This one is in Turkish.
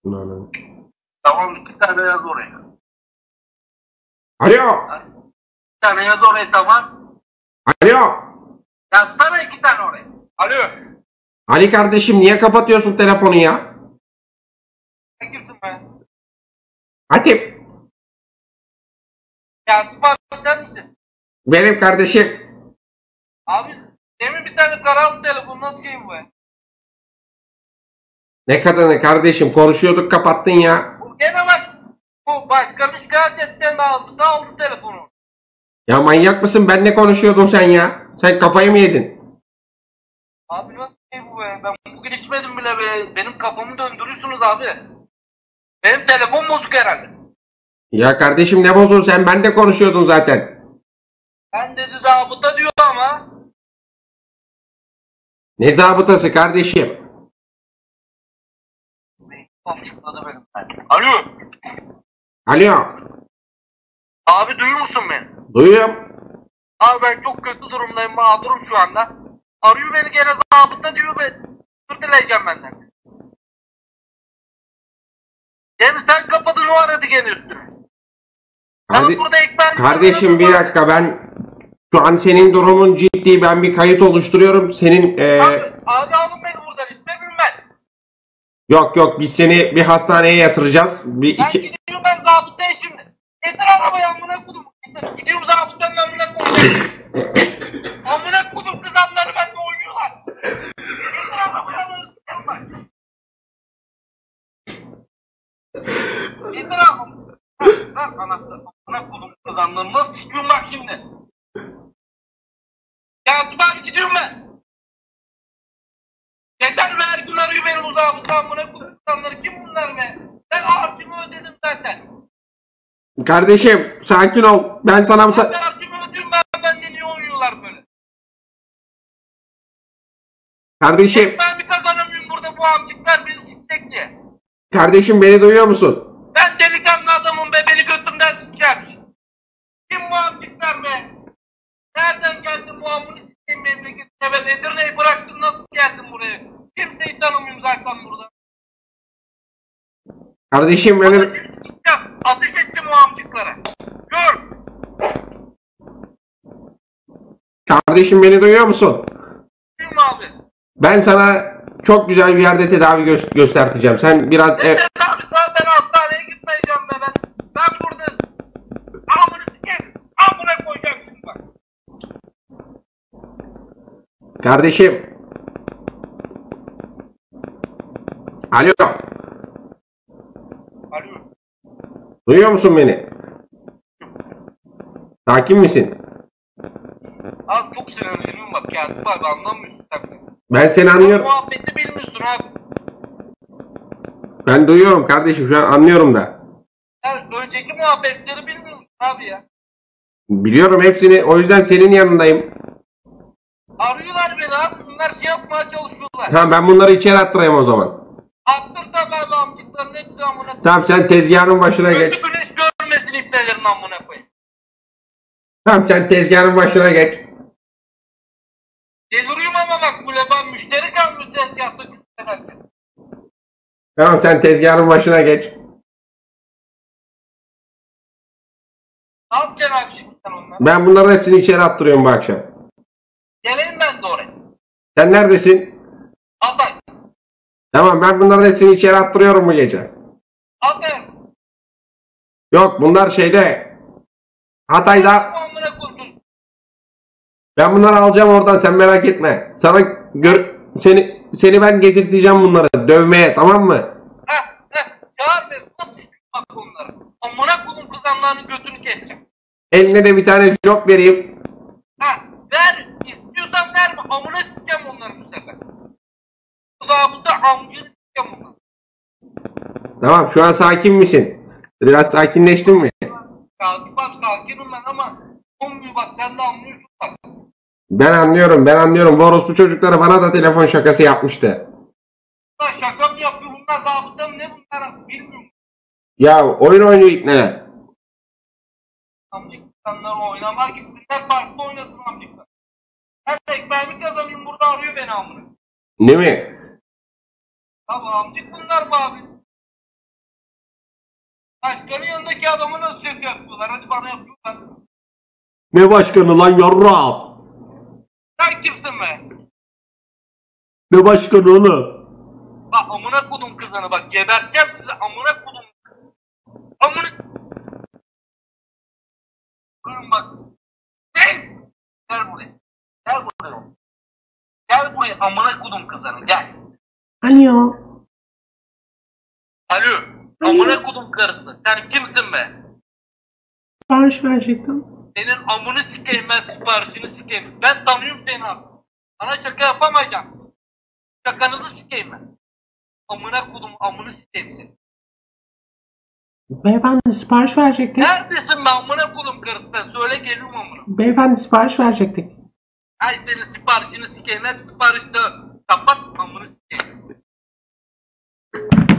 Anladım. Tamam, 2 tane yaz oraya. Alo. 2 tane yaz oraya, tamam. Alo. Yazsana 2 tane oraya. Alo. Ali kardeşim niye kapatıyorsun telefonu ya? Ne kimsin ben? Hatip. Yatıp abi sen misin? Benim kardeşim. Abi demin bir tane karalı telefon, nasıl şeyim bu ya? Ne kadını kardeşim, konuşuyorduk kapattın ya. Bu gene bak. Bu başkanı şikayet edeceğim, aldı telefonu. Ya manyak mısın? Benle konuşuyordun sen ya. Sen kafayı mı yedin? Abi nasıl şey bu be? Ben bugün içmedim bile be. Benim kafamı döndürüyorsunuz abi. Benim telefon bozuk herhalde. Ya kardeşim ne bozuğu, sen benle konuşuyordun zaten. Ben dedi zabıta diyor ama. Ne zabıtası kardeşim? Açıkladı benim. Alo. Alo. Abi duyuyor musun beni? Duyuyorum. Abi ben çok kötü durumdayım, mağdurum şu anda. Arıyor beni gene zabıta diyor ve özür dileyeceğim benden. Hem sen kapadın, o aradı gene üstüne. Ben burada Kardeşim bir dakika, ben şu an senin durumun ciddi, ben bir kayıt oluşturuyorum. Senin Abi alın beni buradan, istemiyorum ben. Yok biz seni bir hastaneye yatıracağız. Ben gidiyorum, ben zabıtaya şimdi. Getir arabayı, amına kodum. Gidiyorum zabıtanın amına kodum. Amına kodum, kızanları benimle oynuyorlar. Getir arabayı, amına kodum. Getir arabayı. Ver anahtarı. Amına kodum, kızanları nasıl çıkıyorum bak şimdi. Ya Atıp abi, gidiyorum ben. Yeter be, her gün arıyor beni bu zabıta, amına kodum kızanları. Kim bunlar be? Ben harcımı ödedim zaten. Kardeşim sakin ol. Ben sana bu harcımı ödüyorum, benden niye oynuyorlar böyle? Kardeşim. Ben bir kazanamıyorum burada, bu amcıklar beni sikecek diye. Kardeşim beni duyuyor musun? Ben delikanlı adamım be, beni götümden sikermiş. Kim bu amcıklar be? Nereden geldin bu amını sikeyim memleketine? Ben Edirne'yi bıraktım, nasıl geldim buraya? Kimseyi tanımıyorum zaten burada. Kardeşim beni... Ateş ettim o amcıklara. Gör. Kardeşim beni duyuyor musun? Kim abi? Ben sana çok güzel bir yerde tedavi göstereceğim. Sen biraz Tedavisi abi, ben hastaneye gitmeyeceğim be ben. Ben burada amını sikeyim. Amına koyacağım şimdi bak. Kardeşim. Alo. Alo. Duyuyor musun beni? Sakin misin? Abi çok sinirleniyorum bak ya. Bak anlamıyorsun sen beni. Ben seni anlıyorum. Muhabbeti bilmiyorsun abi. Ben duyuyorum kardeşim, şu an anlıyorum da. Sen önceki muhabbetleri bilmiyorsun abi ya. Biliyorum hepsini, o yüzden senin yanındayım. Arıyorlar beni abi. Bunlar şey yapmaya çalışıyorlar. Tamam, ben bunları içeri attırayım o zaman. Attır da ben amcıkların hepsi amına koyayım. Tamam, sen tezgahın başına geç. Güneş görmesin ipnelerin amına koyayım. Tamam, sen tezgahın başına geç. Deliriyorum ama bak böyle, ben müşteri kalmıyor tezgahta güçlenerken. Tamam, sen tezgahın başına geç. Ne yapacaksın abi şimdi sen onları? Ben bunların hepsini içeri attırıyorum bu akşam. Geleyim ben de oraya. Sen neredesin? Hatay. Tamam, ben bunların hepsini içeri attırıyorum bu gece. Hatay. Yok, bunlar şeyde. Hatay'da. Amına koydum. Ben bunları alacağım oradan, sen merak etme. Sana seni ben getirteceğim bunları dövmeye, tamam mı? Çağır beni. Nasıl bak onları? Amına koydum, kızamlarının götünü keseceğim. Eline de bir tane job vereyim. Ver. İstiyorsan verme. Amına sikeceğim onları bu sefer. Zabıta amcını sikeceğim onları. Tamam, şu an sakin misin? Biraz sakinleştin mi? Kalkıp abi, sakinim ben ama olmuyor bak, sen de anlıyorsun bak. Ben anlıyorum. Bu orospu çocukları bana da telefon şakası yapmıştı. Bunlar şaka mı yapıyor? Bunlar zabıta mı ne bunlar? Bilmiyorum. Ya oyun oynuyor ipne. Amcıklar oynamar, gitsinler parkta oynasın amcıklar. Her ekmeğimi kazanıyorum, burada arıyor beni amına. Değil mi? Tabi amcık bunlar bu abi. Başkanın yanındaki adamı nasıl kötü yapıyorlar? Hadi bana yapıyorlar. Ne başkanı lan yarrağım? Sen kimsin be? Ne başkanı oğlum? Bak amına kodum kızını bak geberteceğim sizi amına kodum. Amına... Durun bak. Gel! Gel buraya. Gel buraya. Gel buraya amına kodum kızını gel. Alo. Alo. Amına kodum karısı. Sen kimsin be? Sipariş verecektim. Senin amını sikeyim ben siparişini sikeyim. Ben tanıyorum seni abi. Sana şaka yapamayacağım. Şakanızı sikeyim ben. Amına kodum amını sikeyim seni. Beyefendi sipariş verecektik. Neredesin be amına kodum karısı sen? Söyle geliyorum amına. Beyefendi sipariş verecektik. Ay senin siparişini sikeyim. Hep siparişte kapat amını sikeyim.